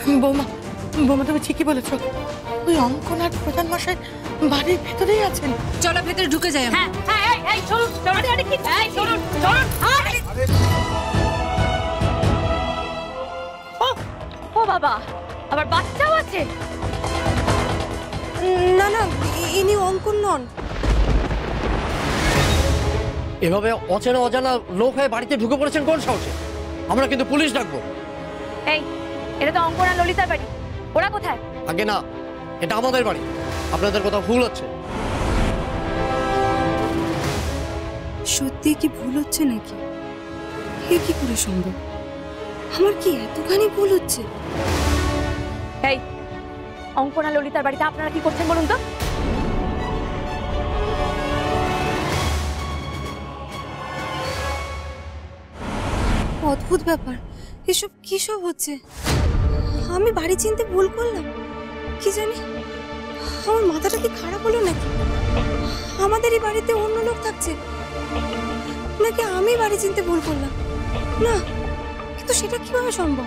বৌমা বৌমা তুমি ঠিকই বলেছো, ওই অঙ্কন আর প্রধান মশাই বাড়ির ভেতরেই আছেন। চলো ভেতরে ঢুকে যাই। হ্যাঁ হ্যাঁ, এই চলুন চলুন, কি চলুন চলুন। ও বাবা, আবার বাচ্চাও আছে? না না, ইনি অঙ্কন নন। এভাবে অচেনা অজানা লোক হয়ে বাড়িতে ঢুকে পড়েছেন কোন সাহসে? আমরা কিন্তু পুলিশ ডাকবো। এই, এটা তো অঙ্কন আর ললিতার বাড়ি, ওরা কোথায়? আগে না, এটা আমাদের বাড়ি, আপনাদের কোথাও ভুল হচ্ছে। সত্যি কি ভুল হচ্ছে নাকি? এ কি করে সম্ভব? আমার কি এতখানি ভুল হচ্ছে? এই, অঙ্কন আর ললিতার বাড়িতে আপনারা কি করছেন বলুন তো? অদ্ভুত ব্যাপার, এসব কি সব হচ্ছে? আমি বাড়ি চিনতে ভুল করলাম কি জানি? আমার মাথাটা কি খারাপ হলো নাকি? আমাদেরই বাড়িতে অন্য লোক থাকছে নাকি আমি বাড়ি চিনতে ভুল করলাম? না, কিন্তু সেটা কিভাবে সম্ভব?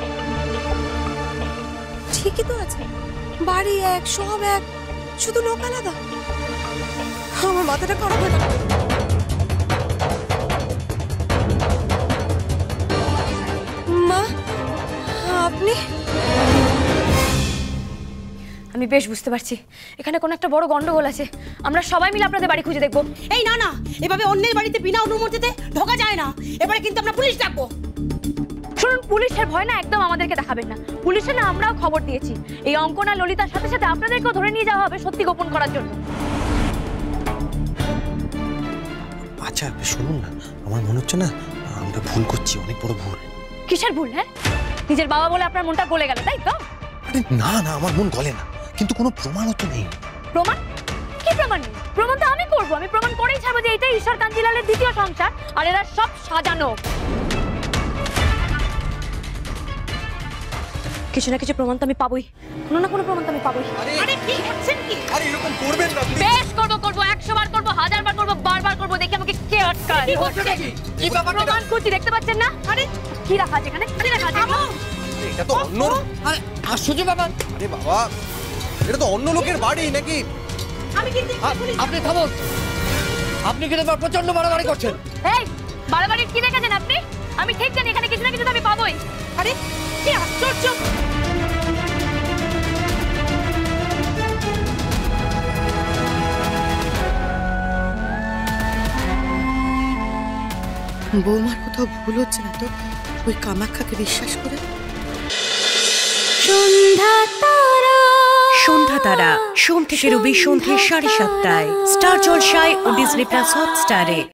ঠিকই তো আছে, বাড়ি এক, সব এক, শুধু লোক আলাদা। আমার মাথাটা খারাপ হলো। মা, আপনি? আমি বেশ বুঝতে পারছি এখানে কোনো একটা বড় গন্ডগোল আছে। আমরা সবাই মিলে আপনাদের বাড়ি খুঁজে দেখবো। এই না না, এভাবে অন্যের বাড়িতে বিনা অনুমতিতে ঢোকা যায় না। এবারে কিন্তু আমরা পুলিশ ডাকবো। শুনুন, পুলিশের ভয় না একদম আমাদেরকে দেখাবেন না। পুলিশে না আমরাও খবর দিয়েছি। এই অঙ্কন আর ললিতার সাথে সাথে আপনাদেরকেও ধরে নিয়ে যাওয়া হবে সত্যি গোপন করার জন্য। আচ্ছা শুনুন না, আমার মনে হচ্ছে না আমরা ভুল করছি, অনেক বড় ভুল। কিসের ভুল? হ্যাঁ, নিজের বাবা বলে আপনার মনটা গলে গেল, তাই তো? আরে না না, আমার মন গলে না, কিন্তু কোনো প্রমাণও তো নেই। প্রমাণ? কি প্রমাণ নেই? প্রমাণ তো আমি করবো। আমি প্রমাণ করেই ছাড়বো যে এটাই ঈশ্বর কাঞ্জিলালের দ্বিতীয় সংসার আর এরা সব সাজানো। কিছু না কিছু প্রমাণ তো আমি পাবোই, কোনো না কোনো প্রমাণ তো আমি পাবোই। আরে কি হচ্ছেন কি? আরে এরকম করবেন না। বেশ করবো, 100 বার করবো, 1000 বার করবো, বারবার করবো, দেখি আমাকে কে আটকায়। কি করছেন? কি ব্যাপারটা? প্রমাণ করছি, দেখতে পাচ্ছেন না? আরে কি রাখা আছে এখানে? কি রাখা আছে? এটা তো অন্য। আরে আশ্চর্য বাবা, আরে বাবা, এটা তো অন্য লোকের বাড়ি নাকি? আমি কিন্তু আপনি থামুন। আপনি কিন্তু প্রচন্ড বাড়াবাড়ি করছেন। এই, বাড়াবাড়ি কি দেখেছেন আপনি? আমি ঠিক জানি এখানে কিছু না কিছু তো আমি পাবোই। আরে কি আশ্চর্য! বৌমার কোথাও ভুল হচ্ছে না তো? ওই কামাখ্যাকে বিশ্বাস করে। সন্ধ্যা তারা সোম থেকে রবি সন্ধ্যে 7:30টায় স্টার জলসায় ও ডিজনি প্লাস হটস্টারে।